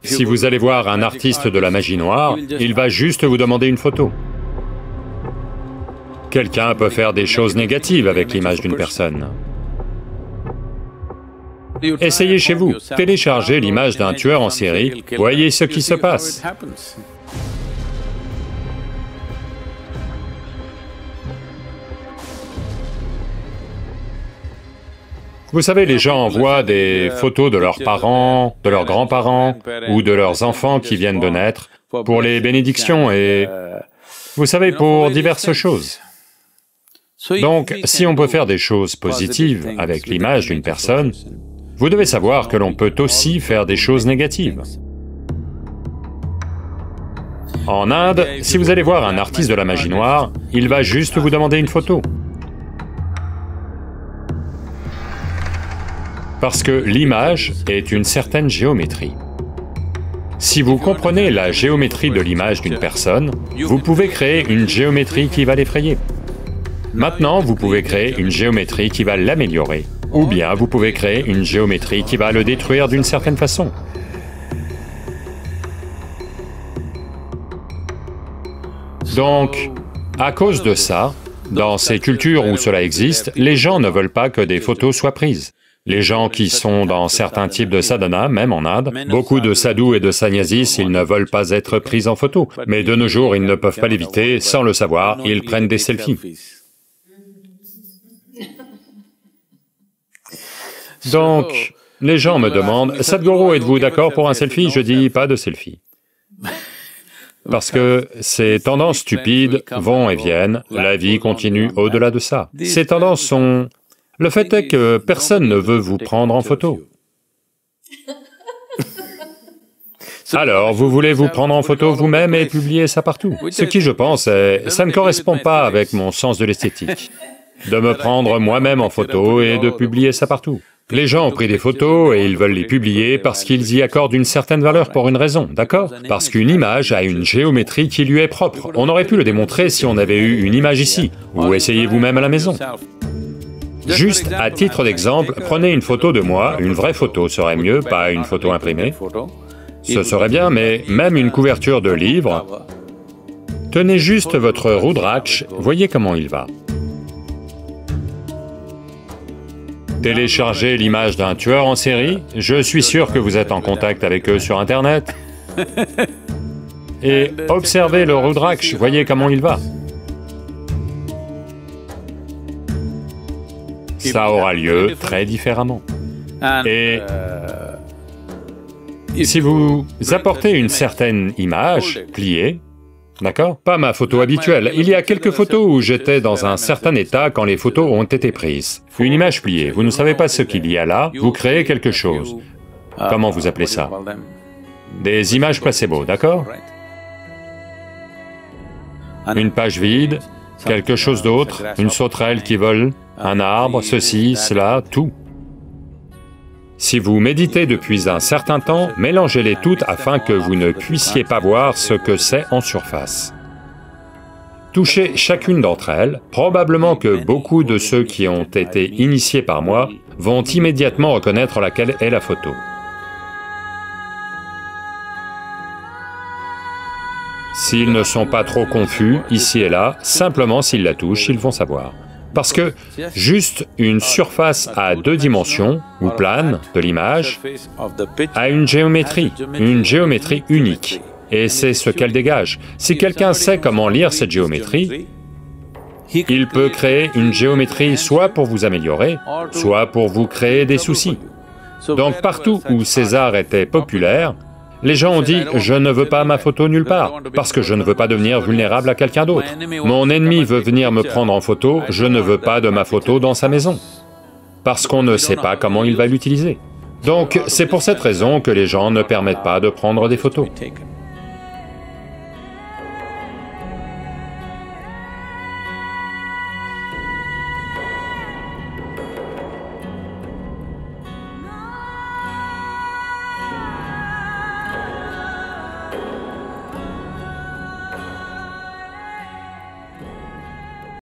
Si vous allez voir un artiste de la magie noire, il va juste vous demander une photo. Quelqu'un peut faire des choses négatives avec l'image d'une personne. Essayez chez vous, téléchargez l'image d'un tueur en série, voyez ce qui se passe. Vous savez, les gens envoient des photos de leurs parents, de leurs grands-parents ou de leurs enfants qui viennent de naître pour les bénédictions et, vous savez, pour diverses choses. Donc, si on peut faire des choses positives avec l'image d'une personne, vous devez savoir que l'on peut aussi faire des choses négatives. En Inde, si vous allez voir un artiste de la magie noire, il va juste vous demander une photo. Parce que l'image est une certaine géométrie. Si vous comprenez la géométrie de l'image d'une personne, vous pouvez créer une géométrie qui va l'effrayer. Maintenant, vous pouvez créer une géométrie qui va l'améliorer, ou bien vous pouvez créer une géométrie qui va le détruire d'une certaine façon. Donc, à cause de ça, dans ces cultures où cela existe, les gens ne veulent pas que des photos soient prises. Les gens qui sont dans certains types de sadhana, même en Inde, beaucoup de sadhus et de sannyasis, ils ne veulent pas être pris en photo. Mais de nos jours, ils ne peuvent pas l'éviter, sans le savoir, ils prennent des selfies. Donc, les gens me demandent, « Sadhguru, êtes-vous d'accord pour un selfie ?» Je dis, « Pas de selfie. » Parce que ces tendances stupides vont et viennent, la vie continue au-delà de ça. Ces tendances sont... Le fait est que personne ne veut vous prendre en photo. Alors, vous voulez vous prendre en photo vous-même et publier ça partout. Ce qui, je pense, ça ne correspond pas avec mon sens de l'esthétique, de me prendre moi-même en photo et de publier ça partout. Les gens ont pris des photos et ils veulent les publier parce qu'ils y accordent une certaine valeur pour une raison, d'accord? Parce qu'une image a une géométrie qui lui est propre. On aurait pu le démontrer si on avait eu une image ici, ou essayez vous-même à la maison. Juste à titre d'exemple, prenez une photo de moi, une vraie photo serait mieux, pas une photo imprimée. Ce serait bien, mais même une couverture de livre, tenez juste votre Rudraksh, voyez comment il va. Téléchargez l'image d'un tueur en série, je suis sûr que vous êtes en contact avec eux sur Internet. Et observez le Rudraksh, voyez comment il va. Ça aura lieu très différemment. Et si vous apportez une certaine image, pliée, d'accord? Pas ma photo habituelle, il y a quelques photos où j'étais dans un certain état quand les photos ont été prises. Une image pliée, vous ne savez pas ce qu'il y a là, vous créez quelque chose. Comment vous appelez ça? Des images placebo, d'accord? Une page vide, quelque chose d'autre, une sauterelle qui vole, un arbre, ceci, cela, tout. Si vous méditez depuis un certain temps, mélangez-les toutes afin que vous ne puissiez pas voir ce que c'est en surface. Touchez chacune d'entre elles, probablement que beaucoup de ceux qui ont été initiés par moi vont immédiatement reconnaître laquelle est la photo. S'ils ne sont pas trop confus, ici et là, simplement s'ils la touchent, ils vont savoir. Parce que juste une surface à 2 dimensions, ou plane, de l'image, a une géométrie unique, et c'est ce qu'elle dégage. Si quelqu'un sait comment lire cette géométrie, il peut créer une géométrie soit pour vous améliorer, soit pour vous créer des soucis. Donc partout où César était populaire, les gens ont dit, je ne veux pas ma photo nulle part, parce que je ne veux pas devenir vulnérable à quelqu'un d'autre. Mon ennemi veut venir me prendre en photo, je ne veux pas de ma photo dans sa maison, parce qu'on ne sait pas comment il va l'utiliser. Donc c'est pour cette raison que les gens ne permettent pas de prendre des photos.